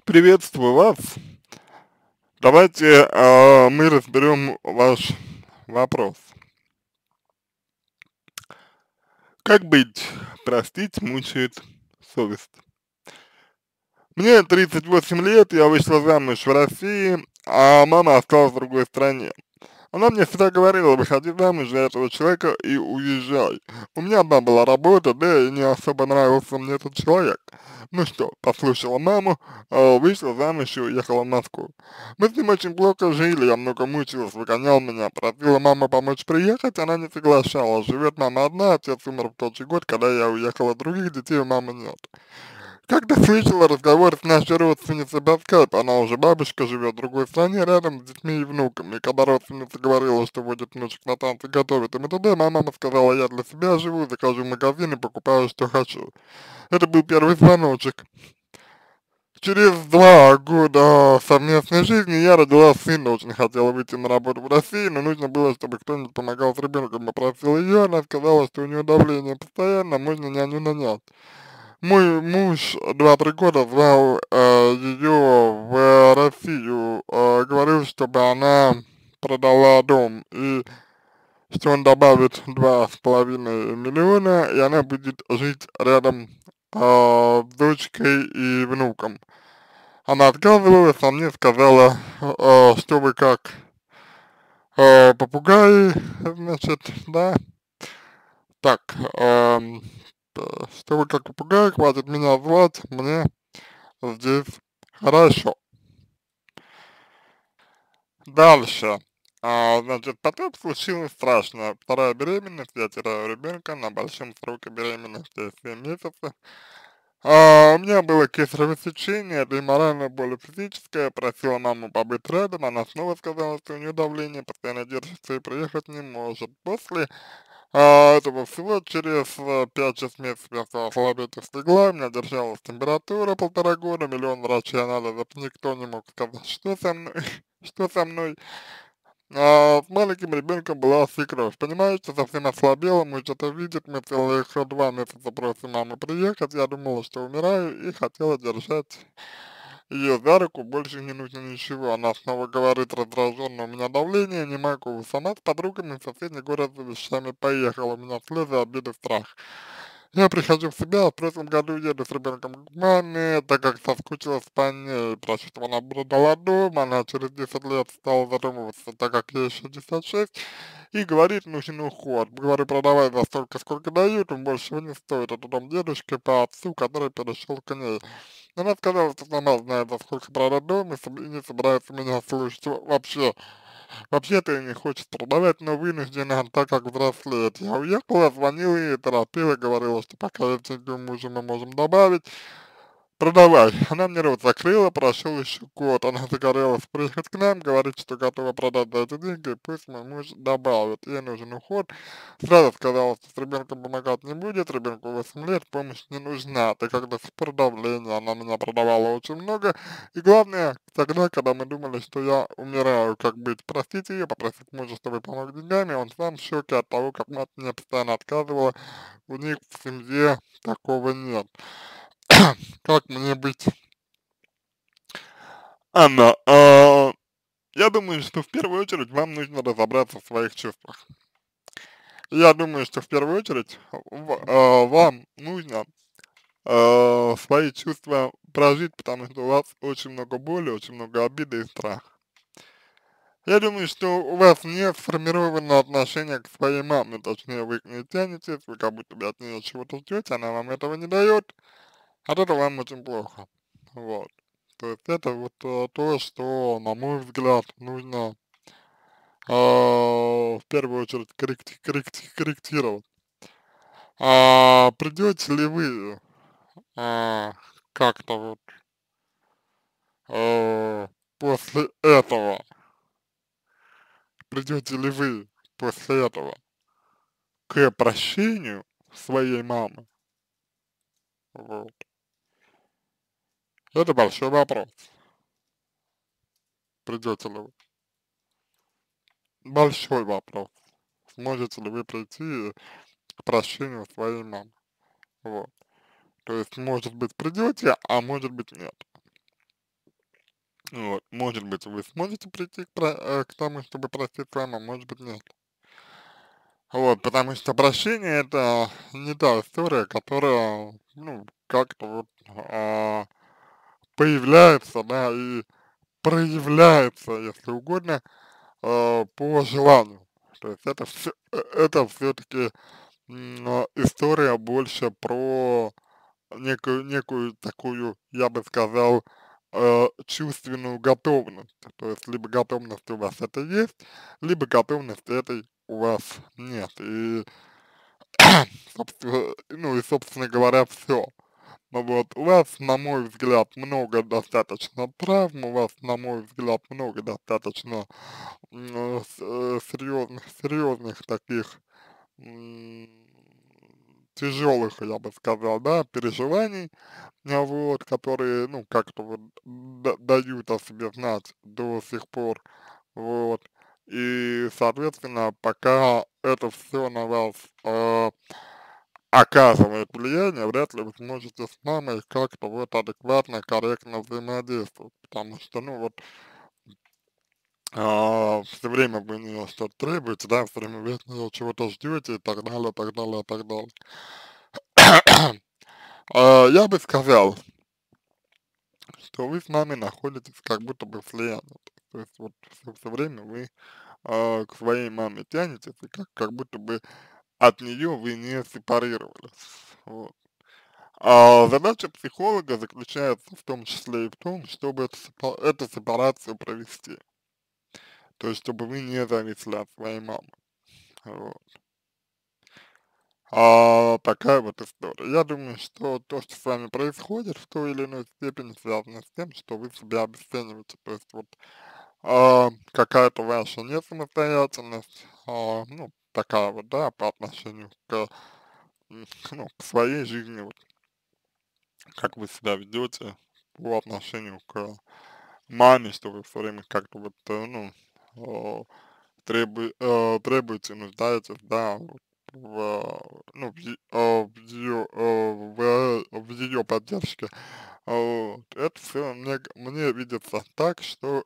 Приветствую вас. Давайте мы разберем ваш вопрос. Как быть? Простить мучает совесть. Мне 38 лет, я вышла замуж в России, а мама осталась в другой стране. Она мне всегда говорила: выходи замуж за этого человека и уезжай. У меня одна была работа, да и не особо нравился мне этот человек. Ну что, послушала маму, вышла замуж и уехала в Москву. Мы с ним очень плохо жили, я много мучилась, выгонял меня, просила мама помочь приехать, она не соглашалась. Живет мама одна, отец умер в тот же год, когда я уехала, других детей у мамы нет. Как-то слышала разговор с нашей родственницей по скайпу, она уже бабушка живет в другой стране, рядом с детьми и внуками. И когда родственница говорила, что водит внучек на танцы, готовит им туда, моя мама сказала: я для себя живу, захожу в магазин и покупаю, что хочу. Это был первый звоночек. Через 2 года совместной жизни я родила сына, очень хотела выйти на работу в России, но нужно было, чтобы кто-нибудь помогал с ребенком. Попросил ее, она сказала, что у нее давление постоянно, можно няню нанять. Мой муж 2-3 года звал ее в Россию, говорил, чтобы она продала дом, и что он добавит 2,5 миллиона, и она будет жить рядом с дочкой и внуком. Она отказывалась, а мне сказала, что вы как попугаи, значит, да, так, что вы как попугай, хватит меня звать, мне здесь хорошо. Дальше. Значит, потом случилось страшное. Вторая беременность, я теряю ребенка на большом сроке беременности 7 месяцев. У меня было кесарево сечение, это и моральная боль, и физическая. Просила маму побыть рядом, она снова сказала, что у нее давление постоянно держится и приехать не может. После этого всего через 5-6 месяцев я стала слабеть и слегла, у меня держалась температура 1,5 года, миллион врачей анализов, никто не мог сказать, что со мной, что со мной. С маленьким ребенком была свекровь, понимаете, совсем ослабела, муж это видит, мы целых 2 месяца просим маму приехать, я думала, что умираю, и хотела держать ее за руку, больше не нужно ничего. Она снова говорит раздраженно: у меня давление, не могу. Сама с подругами в соседний город за вещами поехала, у меня слезы, обиды, страх. Я прихожу в себя, в прошлом году еду с ребенком к маме, так как соскучилась по ней, прошу, чтобы она продала дом, она через 10 лет стала задумываться, так как ей 66, и говорит, нужен уход. Говорю, продавай за столько, сколько дают, больше не стоит. Это дом дедушки по отцу, который перешел к ней. Она сказала, что сама знает, за сколько продать дом, и не собирается меня слушать вообще. Вообще-то и не хочет продавать, но вынуждена, так как взрослеет. Я уехала, звонила ей, торопила, говорила, что пока я деньги мужа мы можем добавить. Продавай. Она мне рот закрыла, прошел еще год. Она загорелась приехать к нам, говорит, что готова продать за эти деньги, и пусть мой муж добавит. Ей нужен уход. Сразу сказала, что с ребенком помогать не будет, ребенку 8 лет, помощь не нужна, так как до сих пор давление. Она меня продавала очень много. И главное, тогда, когда мы думали, что я умираю, как быть, простить ее, попросить мужа, чтобы помог деньгами, он сам в шоке от того, как мать мне постоянно отказывала, у них в семье такого нет. Как мне быть? Анна, я думаю, что в первую очередь вам нужно разобраться в своих чувствах. Я думаю, что в первую очередь вам нужно свои чувства прожить, потому что у вас очень много боли, очень много обиды и страха. Я думаю, что у вас не сформировано отношение к своей маме, точнее, вы к ней тянетесь, вы как будто бы от нее чего-то ждете, она вам этого не дает, от этого вам очень плохо. Вот. То есть это вот то, что, на мой взгляд, нужно в первую очередь корректировать. Придете ли вы а, как-то вот после этого, придете ли вы после этого к прощению своей мамы? Вот. Это большой вопрос. Придете ли вы? Большой вопрос. Сможете ли вы прийти к прощению своей мамы? Вот. То есть, может быть, придете, а может быть, нет. Вот, может быть, вы сможете прийти к тому, чтобы простить маму, может быть, нет. Вот, потому что прощение это не та история, которая, ну, как-то вот появляется, да, и проявляется, если угодно, по желанию. То есть это все-таки история больше про некую такую, я бы сказал, чувственную готовность. То есть либо готовность у вас это есть, либо готовности этой у вас нет. И, ну и, собственно говоря, все. Ну вот, у вас, на мой взгляд, много достаточно травм, у вас, на мой взгляд, много достаточно серьезных таких тяжелых, я бы сказал, да, переживаний, вот, которые, ну, как-то вот дают о себе знать до сих пор, вот, и, соответственно, пока это все на вас оказывает влияние, вряд ли вы сможете с мамой как-то вот адекватно, корректно взаимодействовать, потому что, ну, вот, все время вы у нее что-то требуете, да, все время вы от нее чего-то ждете и так далее, так далее, так далее. Я бы сказал, что вы с мамой находитесь как будто бы в слиянии. То есть вот все время вы к своей маме тянетесь, и как будто бы от нее вы не сепарировались. Вот. А задача психолога заключается в том числе и в том, чтобы эту сепарацию провести. То есть, чтобы вы не зависли от своей мамы. Вот. Такая вот история. Я думаю, что то, что с вами происходит, в той или иной степени связано с тем, что вы себя обесцениваете. То есть вот какая-то ваша несамостоятельность, ну, такая вот, да, по отношению ну, к своей жизни, вот, как вы себя ведете по отношению к маме, что вы все время как-то вот, ну, э, требуете, нуждаетесь, да, вот ну, в ее поддержке. Вот. Это все мне видится так, что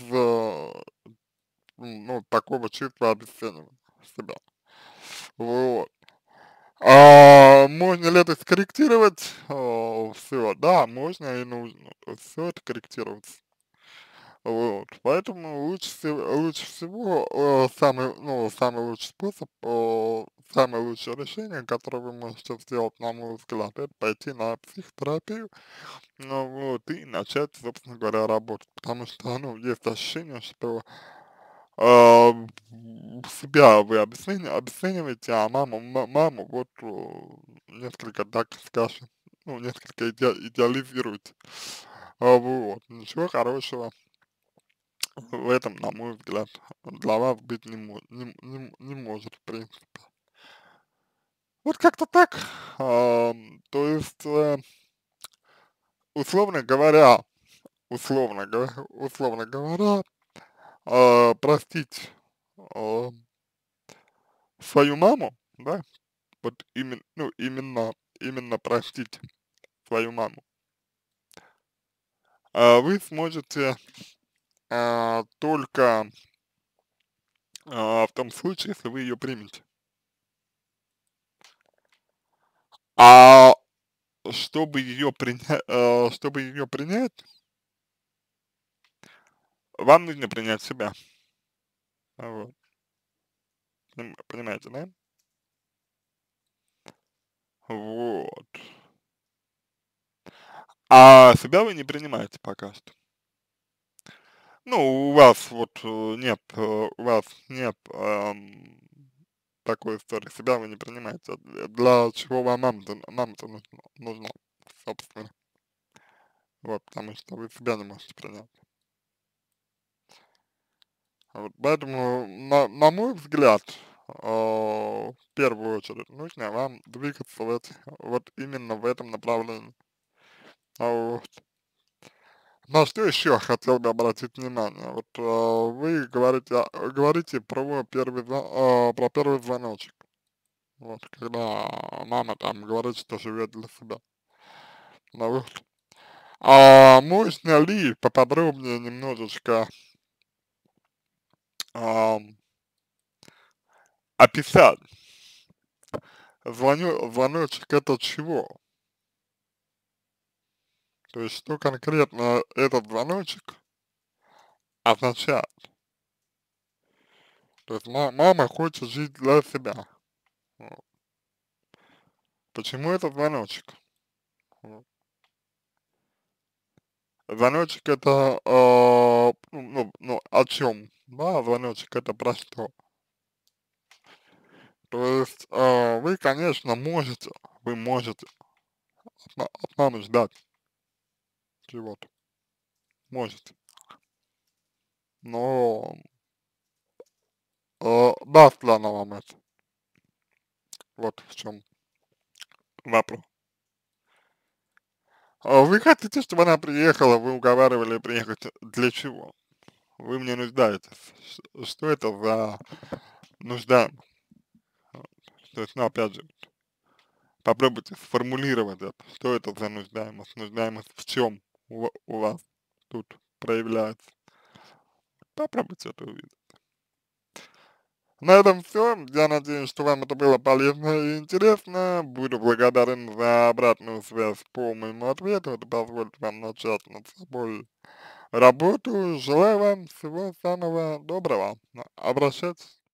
ну, такого чувства обесценивания себя. Вот. Можно ли это скорректировать? Все, да, можно и нужно. То есть все это корректируется. Вот, поэтому лучше всего, самый лучший способ, самое лучшее решение, которое вы можете сделать, на мой взгляд, это пойти на психотерапию, ну вот, и начать, собственно говоря, работать, потому что, ну, есть ощущение, что а, себя вы обесцениваете, а маму вот несколько, так скажем, ну, несколько идеализируете. Вот, ничего хорошего в этом, на мой взгляд, для вас быть не может, в принципе. Вот как-то так. То есть, условно говоря, условно говоря, простить а, свою маму, да, вот именно простить свою маму, вы сможете только в том случае, если вы ее примете. А чтобы ее принять, вам нужно принять себя. Вот. Понимаете, да? Вот. А себя вы не принимаете пока что. Ну, у вас нет такой истории. Себя вы не принимаете. Для чего вам мама-то нужна, собственно. Вот, потому что вы себя не можете принять. Вот, поэтому, на мой взгляд, в первую очередь, нужно вам двигаться вот именно в этом направлении. Вот. На что еще хотел бы обратить внимание? Вот вы говорите про первый звоночек. Вот, когда мама там говорит, что живет для себя. Ну, вот. Можно ли поподробнее немножечко ам, описать звоночек это чего? То есть, что конкретно этот звоночек означает? То есть, мама хочет жить для себя. Вот. Почему это звоночек? Вот. Звоночек это, ну, о чем? Да, звоночек это про что? То есть, вы, конечно, вы можете от мамы ждать чего-то, можете, но, даст ли она вам это? Вот в чем вопрос. Вы хотите, чтобы она приехала, вы уговаривали приехать для чего? Вы мне нуждаетесь. Что это за нужда? То есть, ну, опять же, попробуйте сформулировать это. Что это за нуждаемость? Нуждаемость в чем у вас тут проявляется? Попробуйте это увидеть. На этом все. Я надеюсь, что вам это было полезно и интересно. Буду благодарен за обратную связь по моему ответу. Это позволит вам начать над собой работу. Желаю вам всего самого доброго. Обращайтесь.